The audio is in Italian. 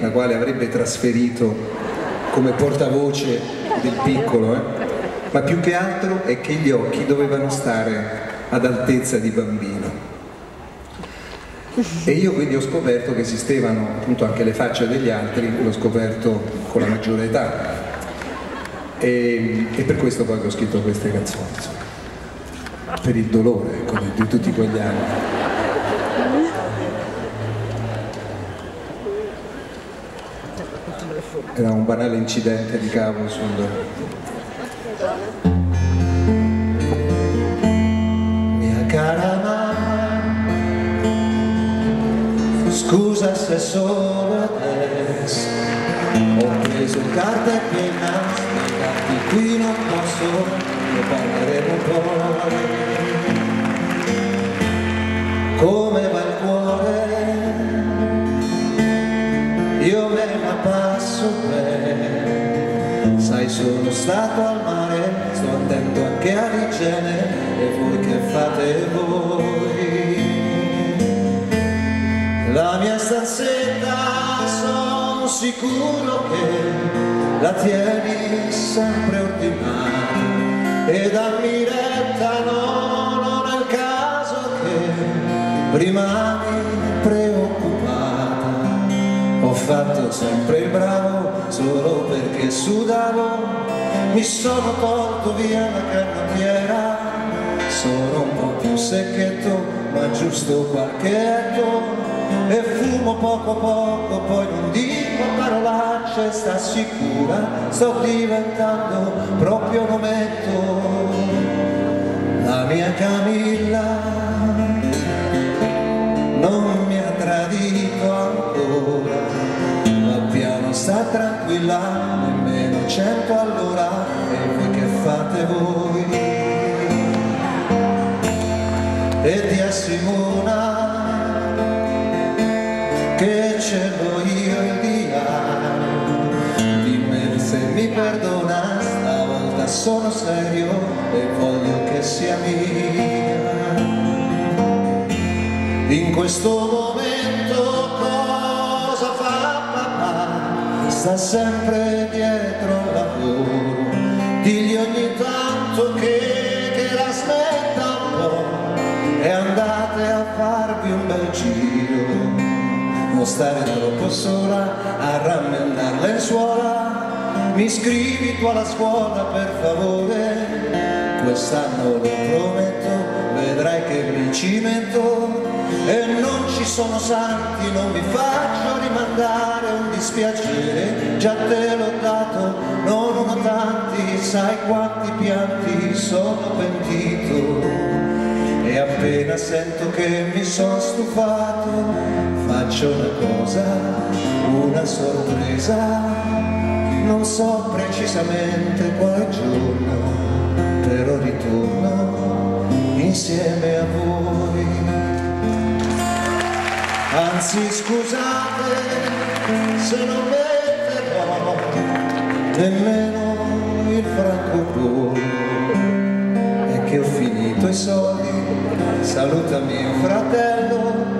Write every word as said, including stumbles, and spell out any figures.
la quale avrebbe trasferito come portavoce del piccolo, eh? Ma più che altro è che gli occhi dovevano stare ad altezza di bambino. E io quindi ho scoperto che esistevano appunto anche le facce degli altri, l'ho scoperto con la maggiore età. E, e per questo poi ho scritto queste canzoni, insomma, per il dolore, ecco, di, di tutti quegli anni. Era un banale incidente di cavo sul... Mia cara mamma, scusa se solo adesso ho preso carta e penna, spiegarti qui non posso, ne parleremo poi. Come va il cuore? Io me la passo bene, sai sono stato al mare, sto andando anche all'igiene, e voi che fate voi? La mia stanzetta sono sicuro che la tieni sempre ordinata, e dammi retta, no, non è il caso che rimani preoccupata. Ho fatto sempre il bravo solo perché sudavo, mi sono tolto via la canottiera, sono un po' più secchetto ma giusto qualche etto, e fumo poco poco, poi non dico parolacce, sta sicura, sto diventando proprio un ometto. La mia Camilla non mi ha tradito ancora, ma piano sta tranquilla, nemmeno cento all'ora, e voi che fate voi? E di a Simona che ce l'ho io il diario, dimmi se mi perdona, stavolta sono serio e voglio che sia mia. In questo momento cosa fa papà? Sta sempre dietro al lavoro, digli ogni tanto che, che la smetta un po', e andate a farvi un bel giro. Non stare troppo sola a rammendar lenzuola, mi scrivi tu alla scuola per favore, quest'anno lo prometto, vedrai che mi ci metto, e non ci sono santi, non mi faccio rimandare un dispiacere, già te l'ho dato, non uno tanti, sai quanti pianti sono pentito. E appena sento che mi sono stufato, faccio una cosa, una sorpresa, non so precisamente quale giorno, però ritorno insieme a voi. Anzi scusate se non metterò nemmeno il francobollo, è che ho finito i soldi, salutami un fratello,